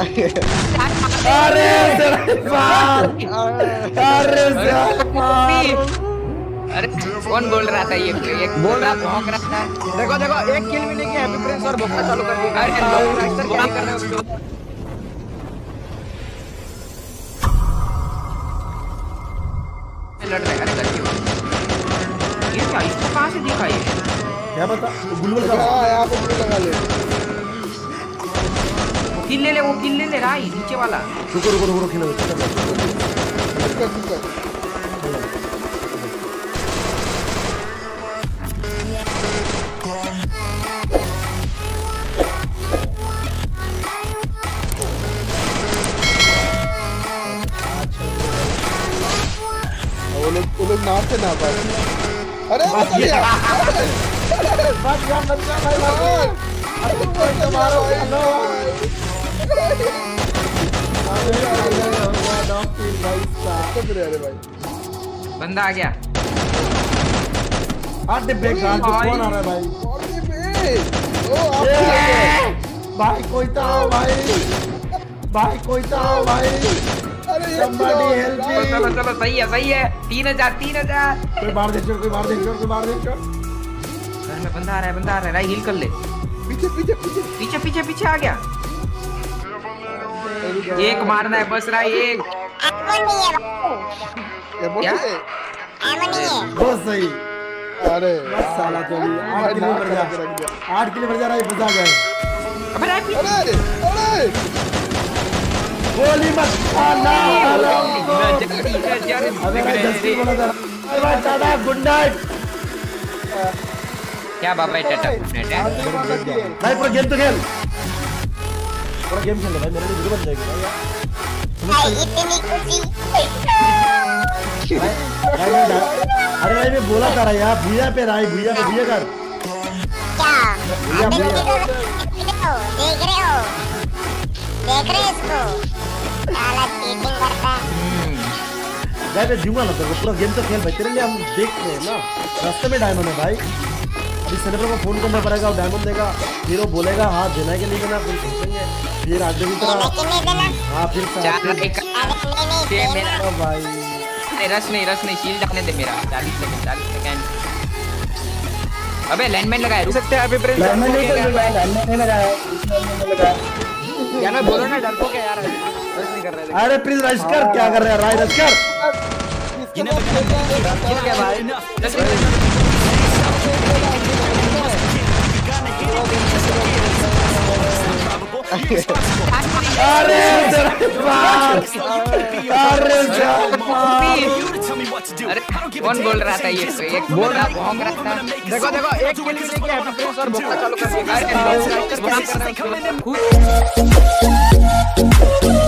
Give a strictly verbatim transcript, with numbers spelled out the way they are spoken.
अरे मार, अरे मार। अरे कौन बोल रहा था ये? ये बोल रहा भौंक रहा था। देखो देखो एक किल मिलेगी हैप्पी प्रिंस और भौंकना चालू कर दिया। अरे लोग क्या कर रहे हो उसको? लड़ रहे हैं ये क्या? इसको कहाँ से दिखा ये? क्या पता? बुलबुल का यहाँ पे बुलबुल लगा ले। किल ले ले, वो किल ले ले रहा है नीचे वाला। रुको रुको रुको खेलो। वो लोग वो लोग नाव से ना पाए। अरे बच गया, बच गया, बच गया भाई भाई। अरे तो मारो हेलो भाई। बंदा आ गया। आठ डिब्बे का कौन आ रहा है भाई? ओ आप भाई कोई तो आओ भाई, भाई कोई तो आओ भाई। अरे somebody help me। चलो चलो सही है सही है। तीन हजार तीन हजार। कोई मार दे चोर, कोई मार दे चोर, कोई मार दे चोर। घर में बंदा आ रहा है, बंदा आ रहा है। राई हिल कर ले। पीछे पीछे पीछे पीछे पीछे पीछे आ गया। एक मारना है बस। राई एक क्या? बहुत सही। अरे बस साला चली आठ किलो बढ़ जा, आठ किलो बढ़ जा रहा है। बचा गया। अबे राई अरे अरे गोली मत खाना। अबे अबे जल्दी बोला था। अरे भाई टाटा गुड नाइट। क्या बाबा टाटा गुड नाइट है? भाई पूरा गेम तो खेल, पूरा गेम खेल भाई। मेरे लिए वीडियो बन जाएगी भाई। इतनी खुशी। अरे भाई मैं बोला था यार, भूया पे राई, भूया पे भूया कर। क्या देख रहे हो? देख रहे हो? देख रहे इसको? साला चीटिंग करता है। भाई मैं दूंगा ना तेरे को, पूरा गेम तो खेल भाई। तेरे लिए हम देख रहे हैं ना, रास्ते में डायमंड है भाई। अभी सेनेटर को फोन करना पड़ेगा, वो डायमंड देगा, फिर वो बोलेगा हाँ देना है कि नहीं देना, फिर सोचेंगे, फिर आगे भी तरह कितने देना? हाँ फिर चार अरे नहीं ये नहीं मेरा भाई। नहीं रश नहीं रश नहीं शील्ड आने दे मेरा। चालीस सेकंड चालीस सेकंड। अबे लैंडमाइन लगाया। रुक सकते हैं अभी प्रिंस? लैंडमाइन नहीं लगाया, लैंडमाइन नहीं लगाया, लैंडमाइन नहीं लगाया। क्या ना बोलो ना, डर को क्या यार? रश नहीं कर रहे थे। अरे प्लीज रश कर, क्या कर रहे हैं राय? रश कर क्या भाई? अरे अरे कौन बोल रहा था ये? एक बोल रहा भौंक रहा था। देखो देखो एक किल मिलेगी हैप्पी प्रिंस और भौंकना चालू कर दिया। अरे